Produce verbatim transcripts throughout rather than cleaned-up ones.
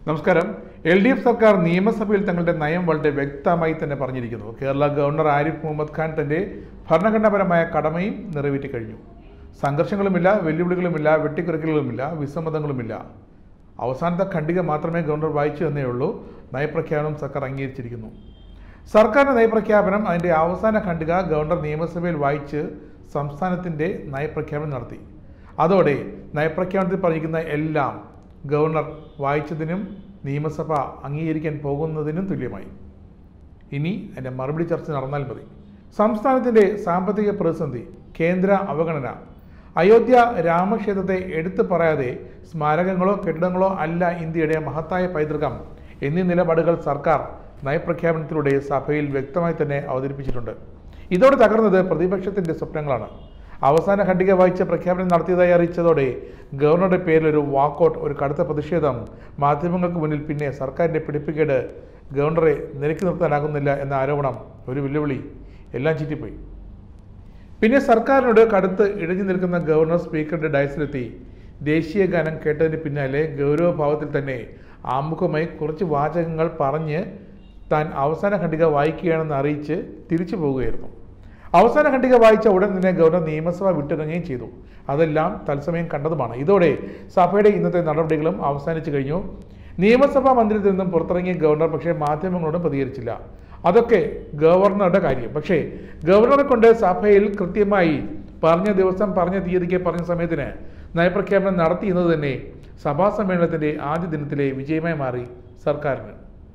നമസ്കാരം. L D F സർക്കാർ നിയമസഭയിൽ തങ്ങളുടെ നയം വളരെ വ്യക്തമായി തന്നെ പറഞ്ഞിരിക്കുന്നു. കേരള ഗവർണർ ആരിഫ് മുഹമ്മദ് ഖാൻ തന്റെ ഭരണഘടനാപരമായ കടമയും നിറവേറ്റി കഴിഞ്ഞു. സംഘർഷങ്ങളുമില്ല, വെല്ലുവിളികളുമില്ല, വെട്ടിക്കുറയ്ക്കലുകളുമില്ല, വിസമ്മതങ്ങളുമില്ല. അവസാനത്തെ ഖണ്ഡിക മാത്രമേ ഗവർണർ വായിച്ചു എന്നേ ഉള്ളൂ. നയപ്രഖ്യാപനം സർക്കാർ അംഗീകരിച്ചിരിക്കുന്നു. സർക്കാരിന്റെ നയപ്രഖ്യാപനം അതിന്റെ അവസാന ഖണ്ഡിക ഗവർണർ നിയമസഭയിൽ വായിച്ച് സംസ്ഥാനത്തിന്റെ നയപ്രഖ്യാപനം നടത്തി. അതോടെ നയപ്രഖ്യാപനത്തിൽ പറഞ്ഞിരിക്കുന്ന എല്ലാം ഗവർണർ വായിച്ചതിനും നിയമസഭ അംഗീകരിക്കാൻ പോകുന്നതിനും തുല്യമായി. ഇനി അതിൻ്റെ മറുപടി ചർച്ച നടന്നാൽ മതി. സംസ്ഥാനത്തിൻ്റെ സാമ്പത്തിക പ്രതിസന്ധി, കേന്ദ്ര അവഗണന, അയോധ്യ രാമക്ഷേത്രത്തെ എടുത്തു പറയാതെ സ്മാരകങ്ങളോ കെട്ടിടങ്ങളോ അല്ല ഇന്ത്യയുടെ മഹത്തായ പൈതൃകം എന്നീ നിലപാടുകൾ സർക്കാർ നയപ്രഖ്യാപനത്തിലൂടെ സഭയിൽ വ്യക്തമായി തന്നെ അവതരിപ്പിച്ചിട്ടുണ്ട്. ഇതോടെ തകർന്നത് പ്രതിപക്ഷത്തിൻ്റെ സ്വപ്നങ്ങളാണ്. അവസാന ഖണ്ഡിക വായിച്ച പ്രഖ്യാപനം നടത്തിയതായി അറിയിച്ചതോടെ ഗവർണറുടെ പേരിൽ ഒരു വാക്കൗട്ട്, ഒരു കടുത്ത പ്രതിഷേധം, മാധ്യമങ്ങൾക്ക് മുന്നിൽ പിന്നെ സർക്കാരിൻ്റെ പിടിപ്പുകേട്, ഗവർണറെ നിലയ്ക്ക് നിർത്താനാകുന്നില്ല എന്ന ആരോപണം, ഒരു വെല്ലുവിളി, എല്ലാം ചീറ്റിപ്പോയി. പിന്നെ സർക്കാരിനോട് കടുത്ത് ഇഴഞ്ഞു നിൽക്കുന്ന ഗവർണർ സ്പീക്കറുടെ ഡയസിലെത്തി ദേശീയ ഗാനം കേട്ടതിന് പിന്നാലെ ഗൗരവഭാവത്തിൽ തന്നെ ആമുഖമായി കുറച്ച് വാചകങ്ങൾ പറഞ്ഞ് താൻ അവസാന ഖണ്ഡിക വായിക്കുകയാണെന്ന് അറിയിച്ച് തിരിച്ചു പോവുകയായിരുന്നു. അവസാന ഖണ്ഡിക വായിച്ച ഉടൻ തന്നെ ഗവർണർ നിയമസഭ വിട്ടിറങ്ങുകയും ചെയ്തു. അതെല്ലാം തത്സമയം കണ്ടതുമാണ്. ഇതോടെ സഭയുടെ ഇന്നത്തെ നടപടികളും അവസാനിച്ചു കഴിഞ്ഞു. നിയമസഭാ മന്ദിരത്തിൽ നിന്നും പുറത്തിറങ്ങിയ ഗവർണർ പക്ഷേ മാധ്യമങ്ങളോടും പ്രതികരിച്ചില്ല. അതൊക്കെ ഗവർണറുടെ കാര്യം. പക്ഷേ ഗവർണറെ കൊണ്ട് സഭയിൽ കൃത്യമായി പറഞ്ഞ ദിവസം, പറഞ്ഞ തീയതിക്ക്, പറഞ്ഞ സമയത്തിന് നയപ്രഖ്യാപനം നടത്തി എന്നത് തന്നെ സഭാ സമ്മേളനത്തിന്റെ ആദ്യ ദിനത്തിലെ വിജയമായി മാറി സർക്കാരിന്.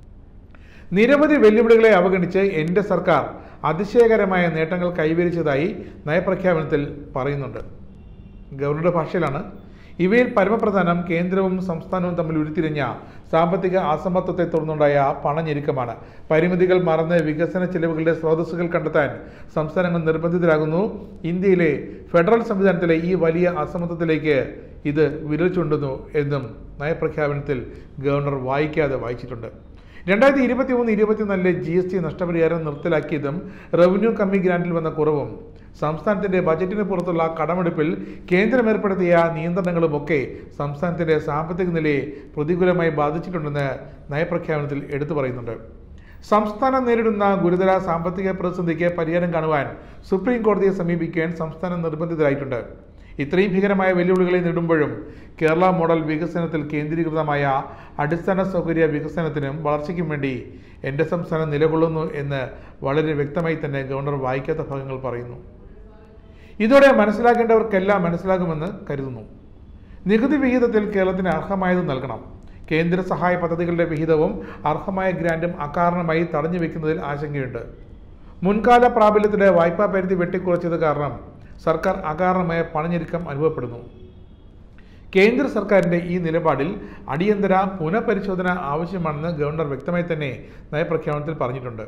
നിരവധി വെല്ലുവിളികളെ അവഗണിച്ച് എൻ്റെ സർക്കാർ അതിശയകരമായ നേട്ടങ്ങൾ കൈവരിച്ചതായി നയപ്രഖ്യാപനത്തിൽ പറയുന്നുണ്ട്. ഗവർണറുടെ ഭാഷയിലാണ്. ഇവയിൽ പരമപ്രധാനം കേന്ദ്രവും സംസ്ഥാനവും തമ്മിൽ ഉരുത്തിരിഞ്ഞ സാമ്പത്തിക അസമത്വത്തെ തുടർന്നുണ്ടായ പണഞ്ഞെരുക്കമാണ്. പരിമിതികൾ മറന്ന് വികസന ചെലവുകളുടെ സ്രോതസ്സുകൾ കണ്ടെത്താൻ സംസ്ഥാനങ്ങൾ നിർബന്ധിതരാകുന്നു. ഇന്ത്യയിലെ ഫെഡറൽ സംവിധാനത്തിലെ ഈ വലിയ അസമത്വത്തിലേക്ക് ഇത് വിരൽ ചൂണ്ടുന്നു എന്നും നയപ്രഖ്യാപനത്തിൽ ഗവർണർ വായിക്കാതെ വായിച്ചിട്ടുണ്ട്. രണ്ടായിരത്തി ഇരുപത്തി മൂന്ന് ഇരുപത്തിനാലിലെ ജി എസ് ടി നഷ്ടപരിഹാരം നിർത്തലാക്കിയതും റവന്യൂ കമ്മി ഗ്രാന്റിൽ വന്ന കുറവും സംസ്ഥാനത്തിന്റെ ബജറ്റിന് പുറത്തുള്ള കടമെടുപ്പിൽ കേന്ദ്രം ഏർപ്പെടുത്തിയ നിയന്ത്രണങ്ങളുമൊക്കെ സംസ്ഥാനത്തിന്റെ സാമ്പത്തിക നിലയെ പ്രതികൂലമായി ബാധിച്ചിട്ടുണ്ടെന്ന് നയപ്രഖ്യാപനത്തിൽ എടുത്തു പറയുന്നുണ്ട്. സംസ്ഥാനം നേരിടുന്ന ഗുരുതര സാമ്പത്തിക പ്രതിസന്ധിക്ക് പരിഹാരം കാണുവാൻ സുപ്രീം കോടതിയെ സമീപിക്കാൻ സംസ്ഥാനം നിർബന്ധിതരായിട്ടുണ്ട്. ഇത്രയും ഭീകരമായ വെല്ലുവിളികളെ നേരിടുമ്പോഴും കേരള മോഡൽ വികസനത്തിൽ കേന്ദ്രീകൃതമായ അടിസ്ഥാന സൗകര്യ വികസനത്തിനും വളർച്ചയ്ക്കും വേണ്ടി എൻ്റെ സംസ്ഥാനം നിലകൊള്ളുന്നു എന്ന് വളരെ വ്യക്തമായി തന്നെ ഗവർണർ വായിക്കാത്ത ഭാഗങ്ങൾ പറയുന്നു. ഇതോടെ മനസ്സിലാക്കേണ്ടവർക്കെല്ലാം മനസ്സിലാകുമെന്ന് കരുതുന്നു. നികുതി വിഹിതത്തിൽ കേരളത്തിന് അർഹമായത് നൽകണം. കേന്ദ്ര സഹായ പദ്ധതികളുടെ വിഹിതവും അർഹമായ ഗ്രാന്റും അകാരണമായി തടഞ്ഞു വെക്കുന്നതിൽ ആശങ്കയുണ്ട്. മുൻകാല പ്രാബല്യത്തിലെ വായ്പാ പരിധി വെട്ടിക്കുറച്ചത് കാരണം സർക്കാർ അകാരണമായ പണഞ്ഞെരുക്കം അനുഭവപ്പെടുന്നു. കേന്ദ്ര സർക്കാരിൻ്റെ ഈ നിലപാടിൽ അടിയന്തര പുനഃപരിശോധന ആവശ്യമാണെന്ന് ഗവർണർ വ്യക്തമായി തന്നെ നയപ്രഖ്യാപനത്തിൽ പറഞ്ഞിട്ടുണ്ട്.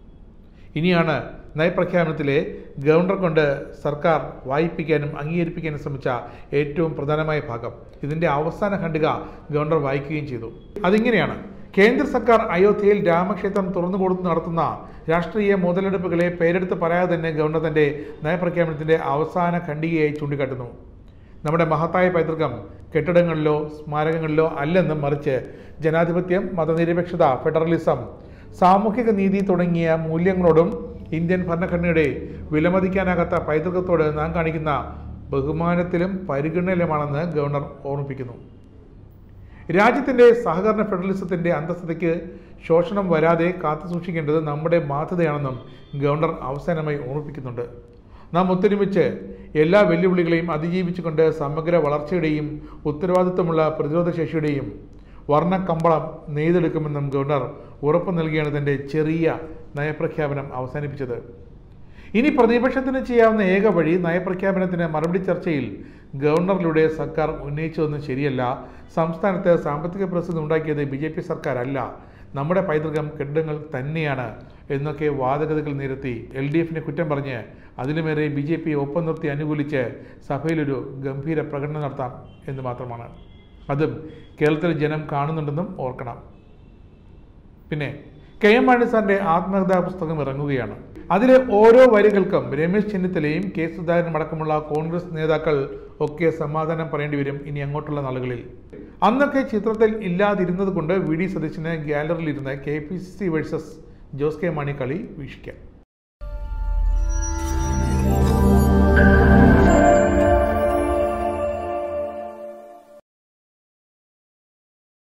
ഇനിയാണ് നയപ്രഖ്യാപനത്തിലെ ഗവർണർ കൊണ്ട് സർക്കാർ വായിപ്പിക്കാനും അംഗീകരിപ്പിക്കാനും ശ്രമിച്ച ഏറ്റവും പ്രധാനമായ ഭാഗം. ഇതിൻ്റെ അവസാന ഖണ്ഡിക ഗവർണർ വായിക്കുകയും ചെയ്തു. അതിങ്ങനെയാണ്: കേന്ദ്ര സർക്കാർ അയോധ്യയിൽ രാമക്ഷേത്രം തുറന്നു കൊടുത്തു നടത്തുന്ന രാഷ്ട്രീയ മുതലെടുപ്പുകളെ പേരെടുത്ത് പറയാതെ തന്നെ ഗവർണർ തന്റെ നയപ്രഖ്യാപനത്തിന്റെ അവസാന ഖണ്ഡികയായി ചൂണ്ടിക്കാട്ടുന്നു. നമ്മുടെ മഹത്തായ പൈതൃകം കെട്ടിടങ്ങളിലോ സ്മാരകങ്ങളിലോ അല്ലെന്നും മറിച്ച് ജനാധിപത്യം, മതനിരപേക്ഷത, ഫെഡറലിസം, സാമൂഹിക നീതി തുടങ്ങിയ മൂല്യങ്ങളോടും ഇന്ത്യൻ ഭരണഘടനയുടെ വിലമതിക്കാനാകാത്ത പൈതൃകത്തോട് നാം കാണിക്കുന്ന ബഹുമാനത്തിലും പരിഗണനയിലുമാണെന്ന് ഗവർണർ ഓർമ്മിപ്പിക്കുന്നു. രാജ്യത്തിൻ്റെ സഹകരണ ഫെഡറലിസത്തിൻ്റെ അന്തസ്ഥതയ്ക്ക് ശോഷണം വരാതെ കാത്തുസൂക്ഷിക്കേണ്ടത് നമ്മുടെ ബാധ്യതയാണെന്നും ഗവർണർ അവസാനമായി ഓർമ്മിപ്പിക്കുന്നുണ്ട്. നാം ഒത്തൊരുമിച്ച് എല്ലാ വെല്ലുവിളികളെയും അതിജീവിച്ചുകൊണ്ട് സമഗ്ര വളർച്ചയുടെയും ഉത്തരവാദിത്വമുള്ള പ്രതിരോധ ശേഷിയുടെയും വർണ്ണക്കമ്പളം നെയ്തെടുക്കുമെന്നും ഗവർണർ ഉറപ്പു നൽകിയാണ് തൻ്റെ ചെറിയ നയപ്രഖ്യാപനം അവസാനിപ്പിച്ചത്. ഇനി പ്രതിപക്ഷത്തിന് ചെയ്യാവുന്ന ഏക വഴി നയപ്രഖ്യാപനത്തിന് മറുപടി ചർച്ചയിൽ ഗവർണറിലൂടെ സർക്കാർ ഉന്നയിച്ചതൊന്നും ശരിയല്ല, സംസ്ഥാനത്ത് സാമ്പത്തിക പ്രതിസന്ധി ഉണ്ടാക്കിയത് ബി ജെ പി സർക്കാർ അല്ല, നമ്മുടെ പൈതൃകം കെട്ടിടങ്ങൾ തന്നെയാണ് എന്നൊക്കെ വാദഗതികൾ നിരത്തി എൽ ഡി എഫിനെ കുറ്റം പറഞ്ഞ് അതിലുമേറെ ബി ജെ പി ഒപ്പം നിർത്തി അനുകൂലിച്ച് സഭയിലൊരു ഗംഭീര പ്രകടനം നടത്താം എന്ന് മാത്രമാണ്. അതും കേരളത്തിലെ ജനം കാണുന്നുണ്ടെന്നും ഓർക്കണം. പിന്നെ കെ എം മാണി സാറിന്റെ ആത്മകഥാ പുസ്തകം ഇറങ്ങുകയാണ്. അതിലെ ഓരോ വരികൾക്കും രമേശ് ചെന്നിത്തലയും കെ സുധാകരനും അടക്കമുള്ള കോൺഗ്രസ് നേതാക്കൾ ഒക്കെ സമാധാനം പറയേണ്ടി വരും ഇനി അങ്ങോട്ടുള്ള നാളുകളിൽ. അന്നൊക്കെ ചിത്രത്തിൽ ഇല്ലാതിരുന്നത് കൊണ്ട് വി ഡി സതീശന് ഗ്യാലറിയിലിരുന്ന് K P C C versus Jose K Mani കളി വീക്ഷിക്കാം.